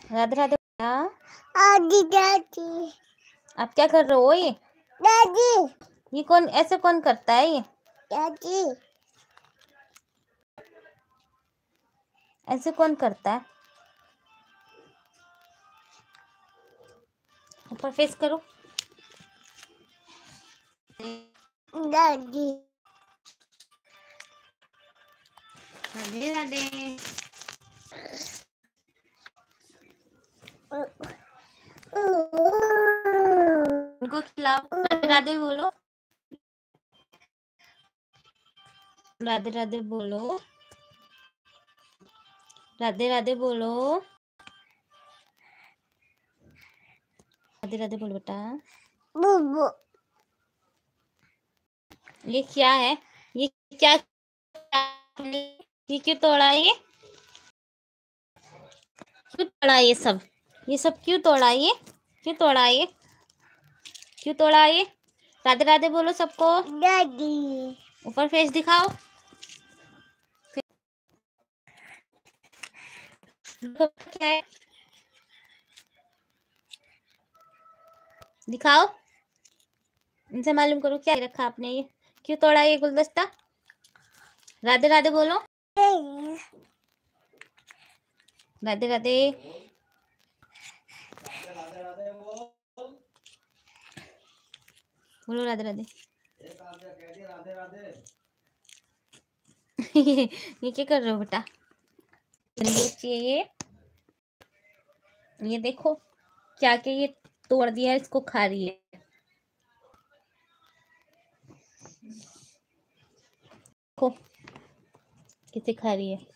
राधे राधे। दादी दादी। आप क्या कर रहे हो ये? दादी। ये कौन ऐसे कौन करता है ये? दादी। ऐसे कौन करता है? ऊपर फेस करो। दादी। राधे राधे। उनको खिलाओ। राधे राधे बोलो। राधे राधे बोलो। राधे राधे बोलो। राधे राधे बोलो बेटा। बुबू। ये क्या है? ये क्या? ये क्यों तोड़ा? ये क्यों तोड़ा? ये सब क्यों तोड़ा? ये क्यों तोड़ा? ये क्यों तोड़ा? ये राधे राधे बोलो सबको। दादी। ऊपर फेस दिखाओ। क्या है? दिखाओ। इनसे मालूम करो क्या रखा आपने। ये क्यों तोड़ा ये गुलदस्ता? राधे राधे बोलो। राधे राधे। बोलो राधे राधे। ये क्या कर रहे हो बेटा? ये देखो क्या क्या ये तोड़ दिया है, इसको खा रही है। देखो किसे खा रही है।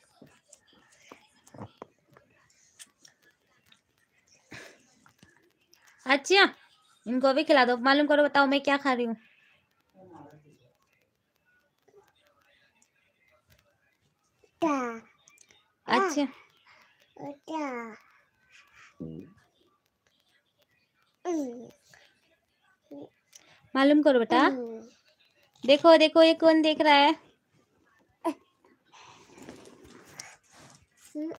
अच्छा इनको भी खिला दो। मालूम करो, बताओ मैं क्या खा रही हूँ। अच्छा मालूम करो बेटा। देखो देखो ये कौन देख रहा है?